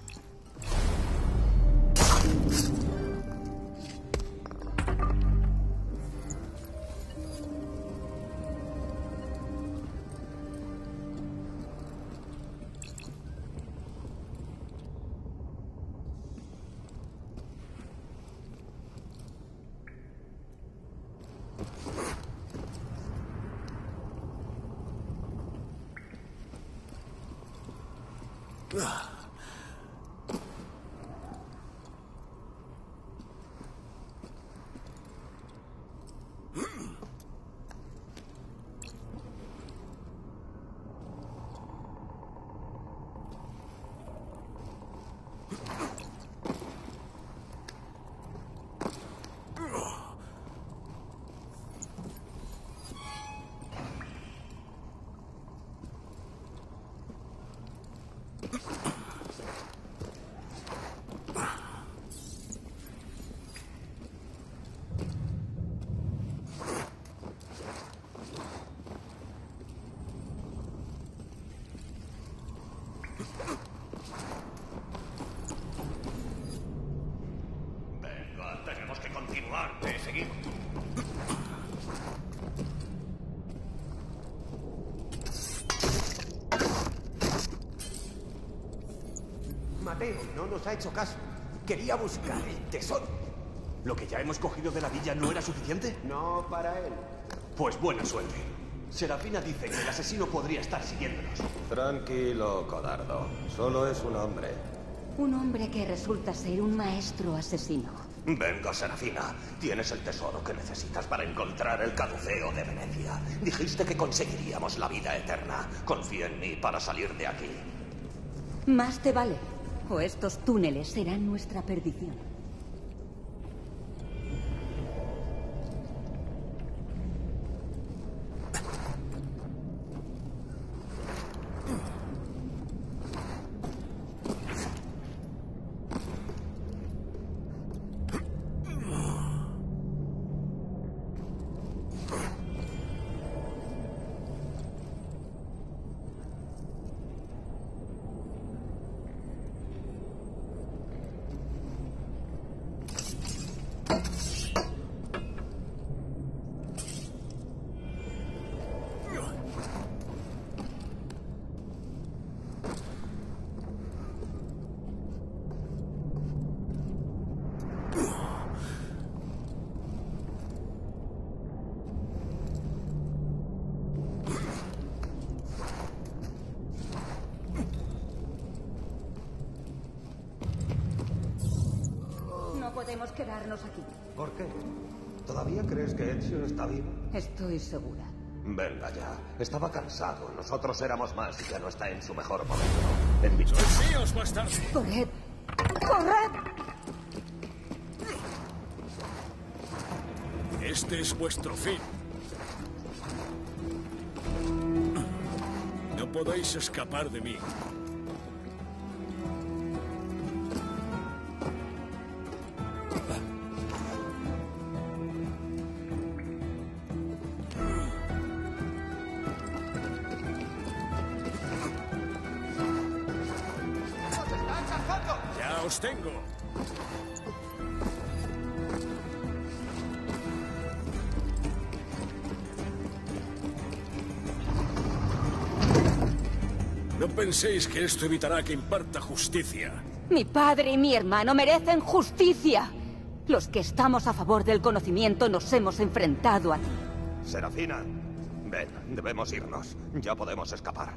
Venga, tenemos que continuar. Te seguimos. Mateo no nos ha hecho caso. Quería buscar el tesoro. ¿Lo que ya hemos cogido de la villa no era suficiente? No para él. Pues buena suerte. Serafina dice que el asesino podría estar siguiéndonos. Tranquilo, codardo. Solo es un hombre. Un hombre que resulta ser un maestro asesino. Venga, Serafina. Tienes el tesoro que necesitas para encontrar el caduceo de Venecia. Dijiste que conseguiríamos la vida eterna. Confía en mí para salir de aquí. Más te vale. O estos túneles serán nuestra perdición. podemos quedarnos aquí. ¿Por qué? ¿Todavía crees que Ezio está vivo? Estoy segura. Venga ya. Estaba cansado. Nosotros éramos más y ya no está en su mejor momento. En mi... ¡Sois míos, bastardo! ¡Corred! ¡Corred! Este es vuestro fin. No podéis escapar de mí. ¡Ya os tengo! No penséis que esto evitará que imparta justicia. Mi padre y mi hermano merecen justicia. Los que estamos a favor del conocimiento nos hemos enfrentado a ti. Serafina, ven, debemos irnos. Ya podemos escapar.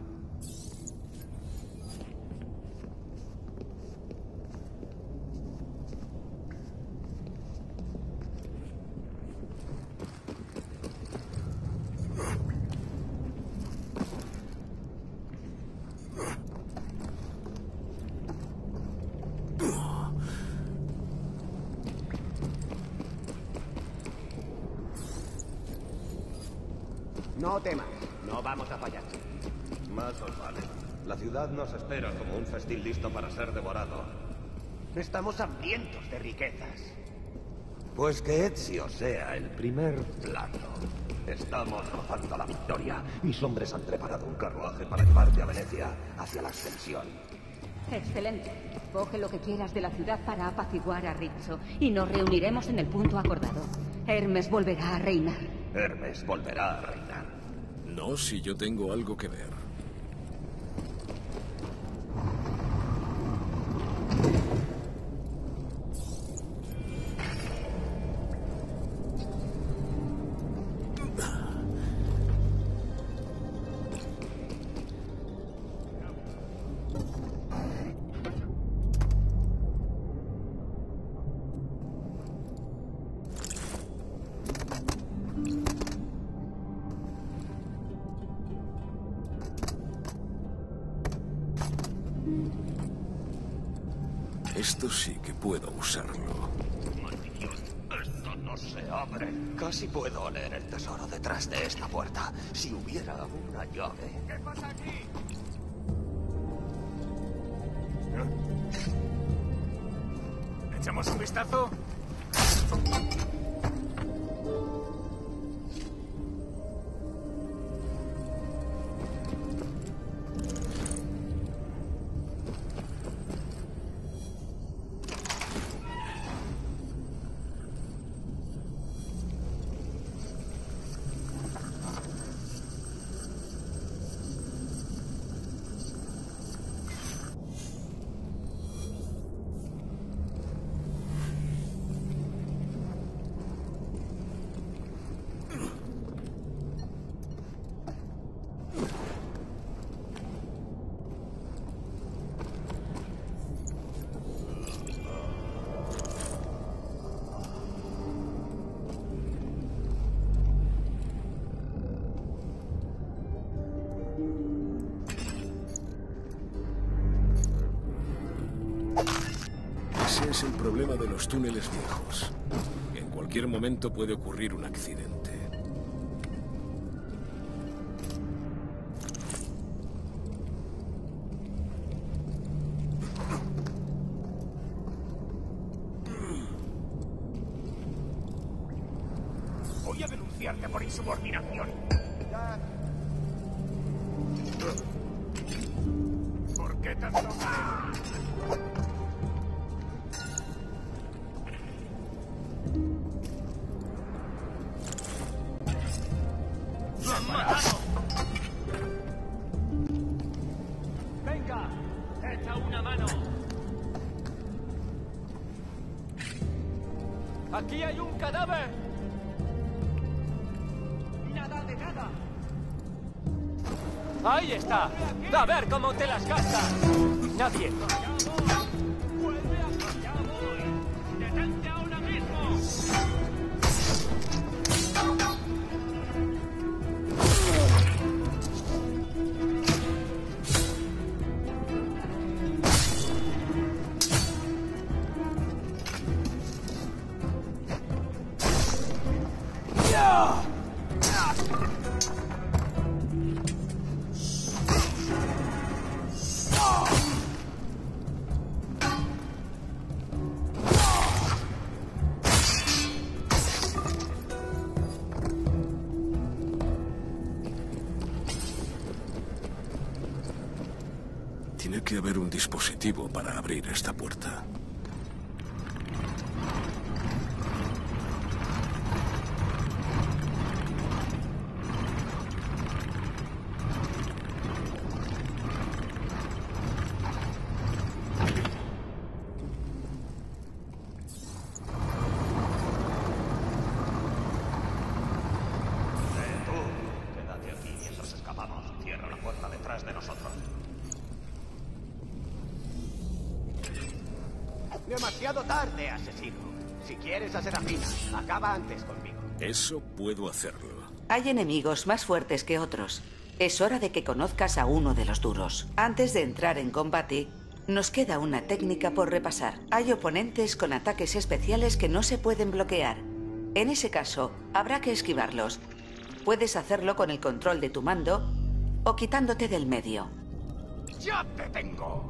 No temas, no vamos a fallar. Más os vale. La ciudad nos espera como un festín listo para ser devorado. Estamos hambrientos de riquezas. Pues que Ezio sea el primer plano. Estamos rozando la victoria. Mis hombres han preparado un carruaje para llevarte a Venecia, hacia la ascensión. Excelente. Coge lo que quieras de la ciudad para apaciguar a Rizzo y nos reuniremos en el punto acordado. Hermes volverá a reinar. Hermes volverá a reinar. No, si yo tengo algo que ver. Esto sí que puedo usarlo. Maldición, esto no se abre. Casi puedo oler el tesoro detrás de esta puerta. Si hubiera una llave. ¿Qué pasa aquí? ¿Echamos un vistazo? Ese es el problema de los túneles viejos. En cualquier momento puede ocurrir un accidente. Voy a denunciarte por insubordinación. ¿Por qué tanto? ¡Lo han matado! ¡Venga! ¡Echa una mano! ¡Aquí hay un cadáver! ¡Nada de nada! ¡Ahí está! ¡A ver cómo te las gastas! ¡Nadie! ¡Vuelve a... ¡Ya voy! ¡Detente ahora! Tiene que haber un dispositivo para abrir esta puerta. Demasiado tarde, asesino. Si quieres a Serafina, acaba antes conmigo. Eso puedo hacerlo. Hay enemigos más fuertes que otros. Es hora de que conozcas a uno de los duros. Antes de entrar en combate, nos queda una técnica por repasar. Hay oponentes con ataques especiales que no se pueden bloquear. En ese caso, habrá que esquivarlos. Puedes hacerlo con el control de tu mando o quitándote del medio. ¡Ya te tengo!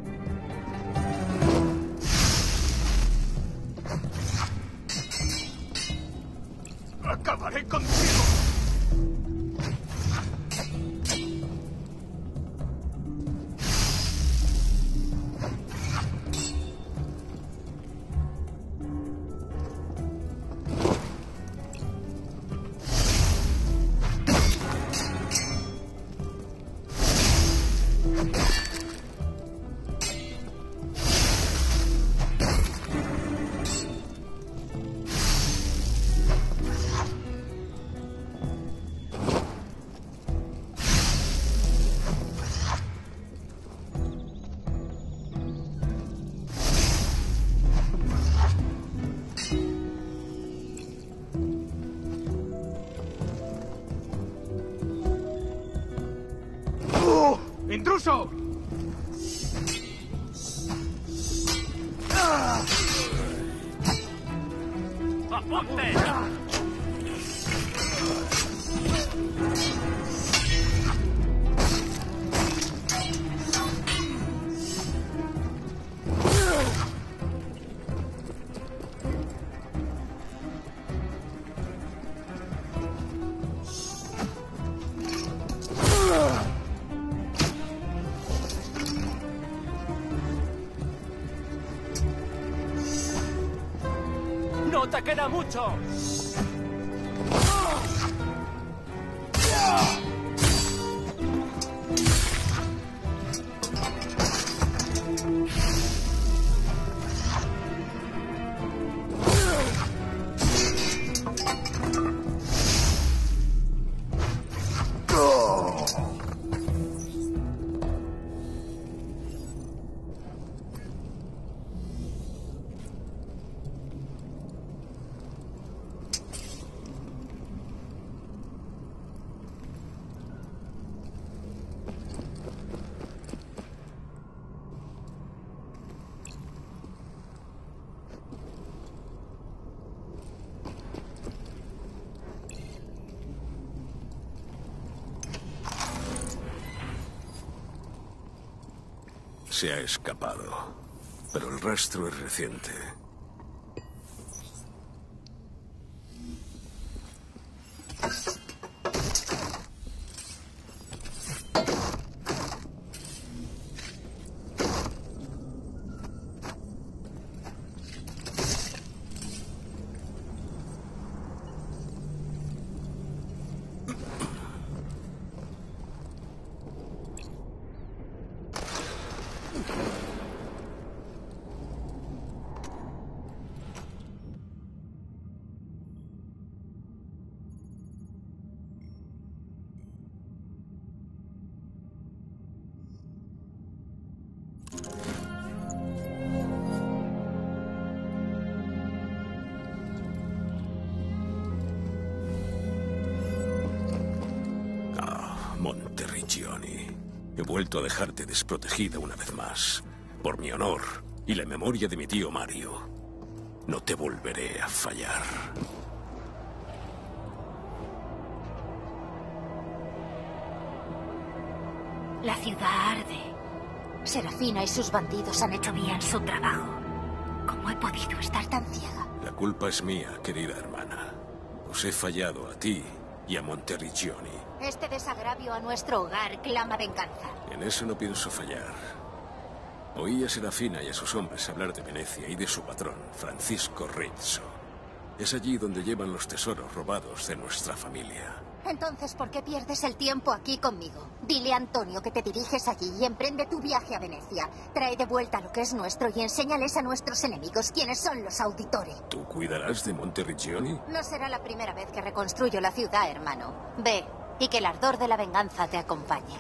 ¡Acabaré contigo! ¡Intruso! ¡Apunte! ¡No te queda mucho! Se ha escapado, pero el rastro es reciente. Monterriccioni. He vuelto a dejarte desprotegida una vez más. Por mi honor y la memoria de mi tío Mario, no te volveré a fallar. La ciudad arde. Serafina y sus bandidos han hecho bien su trabajo. ¿Cómo he podido estar tan ciega? La culpa es mía, querida hermana. Os he fallado a ti y a Monterriccioni. Este desagravio a nuestro hogar clama venganza. En eso no pienso fallar. Oí a Serafina y a sus hombres hablar de Venecia y de su patrón, Francisco Rizzo. Es allí donde llevan los tesoros robados de nuestra familia. Entonces, ¿por qué pierdes el tiempo aquí conmigo? Dile a Antonio que te diriges allí y emprende tu viaje a Venecia. Trae de vuelta lo que es nuestro y enséñales a nuestros enemigos quiénes son los Auditori. ¿Tú cuidarás de Monteriggioni? No será la primera vez que reconstruyo la ciudad, hermano. Ve, y que el ardor de la venganza te acompañe.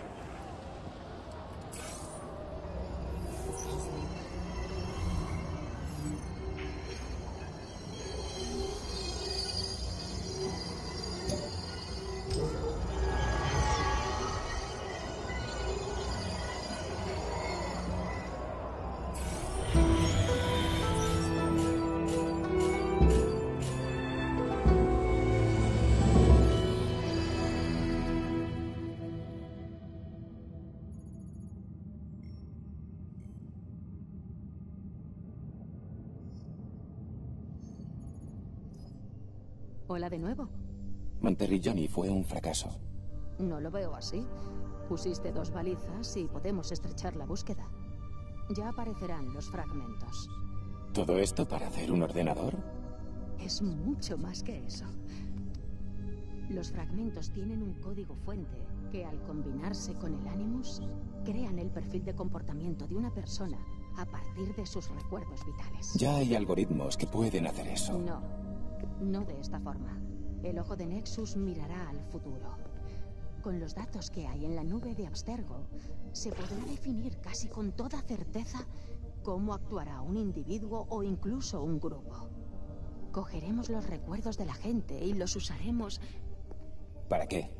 Hola de nuevo. Monteriggioni fue un fracaso. No lo veo así. Pusiste dos balizas y podemos estrechar la búsqueda. Ya aparecerán los fragmentos. ¿Todo esto para hacer un ordenador? Es mucho más que eso. Los fragmentos tienen un código fuente que, al combinarse con el Animus, crean el perfil de comportamiento de una persona a partir de sus recuerdos vitales. Ya hay algoritmos que pueden hacer eso. No. No de esta forma. El ojo de Nexus mirará al futuro. Con los datos que hay en la nube de Abstergo, se podrá definir casi con toda certeza cómo actuará un individuo o incluso un grupo. Cogeremos los recuerdos de la gente y los usaremos... ¿Para qué?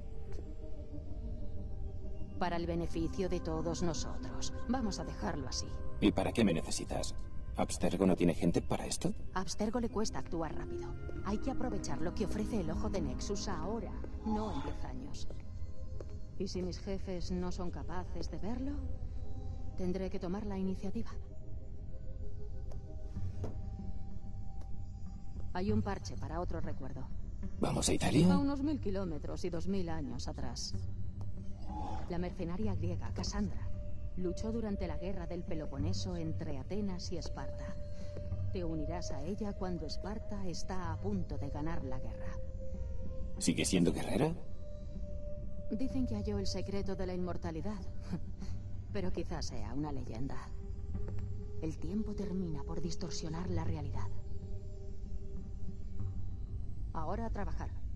Para el beneficio de todos nosotros. Vamos a dejarlo así. ¿Y para qué me necesitas? ¿Abstergo no tiene gente para esto? A Abstergo le cuesta actuar rápido. Hay que aprovechar lo que ofrece el ojo de Nexus ahora, no en diez años. Y si mis jefes no son capaces de verlo, tendré que tomar la iniciativa. Hay un parche para otro recuerdo. ¿Vamos a Italia? A unos mil kilómetros y dos mil años atrás. La mercenaria griega Cassandra luchó durante la guerra del Peloponeso entre Atenas y Esparta. Te unirás a ella cuando Esparta está a punto de ganar la guerra. ¿Sigue siendo guerrera? Dicen que halló el secreto de la inmortalidad, pero quizás sea una leyenda. El tiempo termina por distorsionar la realidad. Ahora a trabajar.